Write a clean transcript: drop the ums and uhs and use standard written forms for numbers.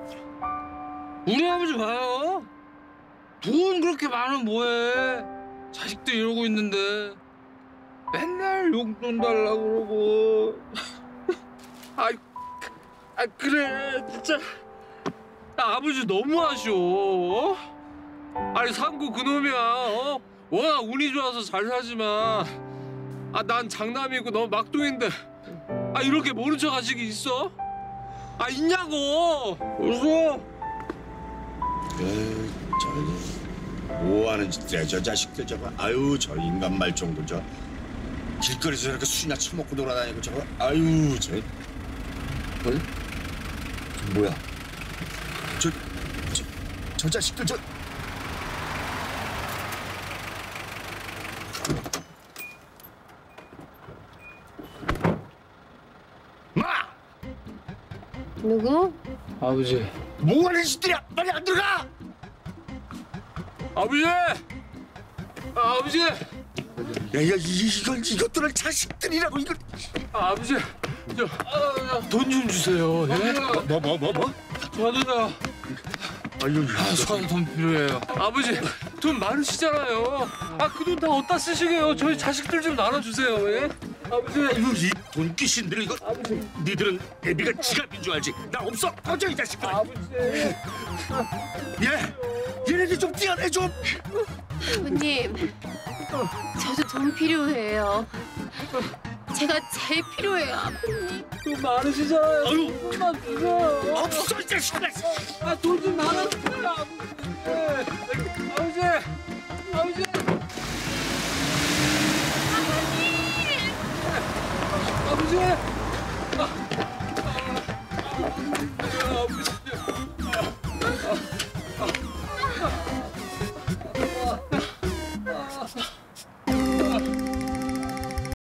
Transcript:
우리 아버지 봐요. 돈 그렇게 많으면 뭐해? 자식들 이러고 있는데 맨날 용돈 달라고 그러고. 그래 진짜 아버지 너무 아쉬워. 아니 상구 그놈이야. 워낙 운이 좋아서 잘 사지만 난 장남이고 너 막둥인데 이렇게 모른 척 하시기 있어? 있냐고. 웃어. 저기 뭐하는 짓이야 저 자식들 저거. 아유 저 인간 말종들 저 길거리에서 저렇게 술이나 처먹고 돌아다니고 저거. 아유 저 뭐야 저 자식들 저. 마! 누구? 아버지. 뭐하는 짓들이야. 빨리 안 들어가. 아버지! 아버지! 야, 이것들은 자식들이라고 이걸. 아버지, 돈 좀 주세요. 예? 뭐? 저도요. 저도 돈 필요해요. 아버지, 돈 많으시잖아요. 그 돈 다 어디다 쓰시게요? 저희 자식들 좀 나눠주세요. 예? 아버지. 이 돈귀신들 이거. 아버지. 니들은 애비가 지갑인 줄 알지? 나 없어. 꺼져 이 자식들. 아버지. 얘네들 좀 뛰어내 좀. 아버님, 저도 돈 필요해요. 제가 제일 필요해요, 아버님. 돈 많으시잖아요. 아유. 돈만 주세요. 없어 이 자식들. 돈 좀 나눠주세요, 아버지. 아버지. 아버지.